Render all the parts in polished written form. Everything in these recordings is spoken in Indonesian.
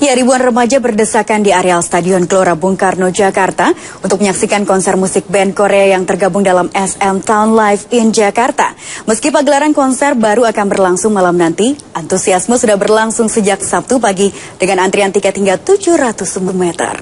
Ya, ribuan remaja berdesakan di areal Stadion Gelora Bung Karno, Jakarta untuk menyaksikan konser musik band Korea yang tergabung dalam SM Town Live in Jakarta. Meski pagelaran konser baru akan berlangsung malam nanti, antusiasme sudah berlangsung sejak Sabtu pagi dengan antrian tiket hingga 700 meter.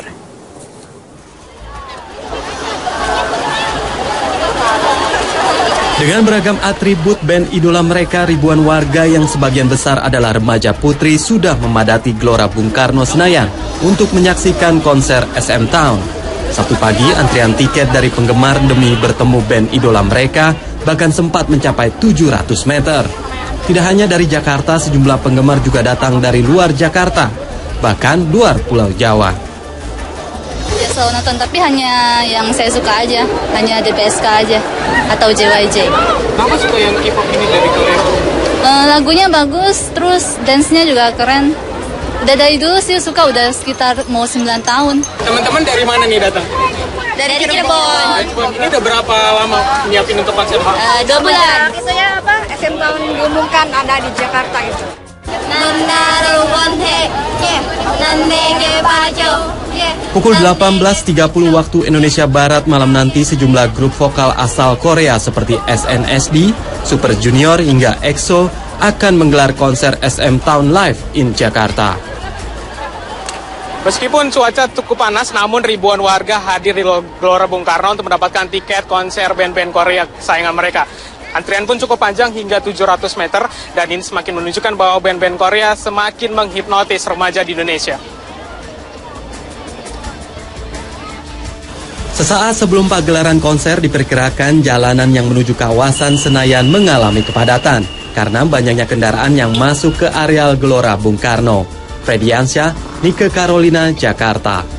Dengan beragam atribut band idola mereka, ribuan warga yang sebagian besar adalah remaja putri sudah memadati Gelora Bung Karno Senayan untuk menyaksikan konser SM Town. Sabtu pagi, antrian tiket dari penggemar demi bertemu band idola mereka bahkan sempat mencapai 700 meter. Tidak hanya dari Jakarta, sejumlah penggemar juga datang dari luar Jakarta, bahkan luar Pulau Jawa. Selalu nonton, tapi hanya yang saya suka aja, hanya DPSK aja atau JYJ. Kenapa suka yang K-pop ini dari Korea? Lagunya bagus, terus dance-nya juga keren. Udah dari dulu sih suka, udah sekitar mau 9 tahun. Teman-teman dari mana nih datang? Dari Cirebon. Ini udah berapa lama nyiapin untuk konser? 2 bulan. Itunya apa? SM Town diumumkan ada di Jakarta itu. Pukul 18.30 waktu Indonesia Barat malam nanti, sejumlah grup vokal asal Korea seperti SNSD, Super Junior hingga EXO akan menggelar konser SM Town Live in Jakarta. Meskipun cuaca cukup panas, namun ribuan warga hadir di Gelora Bung Karno untuk mendapatkan tiket konser band-band Korea kesayangan mereka. Antrian pun cukup panjang hingga 700 meter, dan ini semakin menunjukkan bahwa band-band Korea semakin menghipnotis remaja di Indonesia. Sesaat sebelum pagelaran konser, diperkirakan jalanan yang menuju kawasan Senayan mengalami kepadatan karena banyaknya kendaraan yang masuk ke areal Gelora Bung Karno. Fredy Ansyah, Nike Carolina, Jakarta.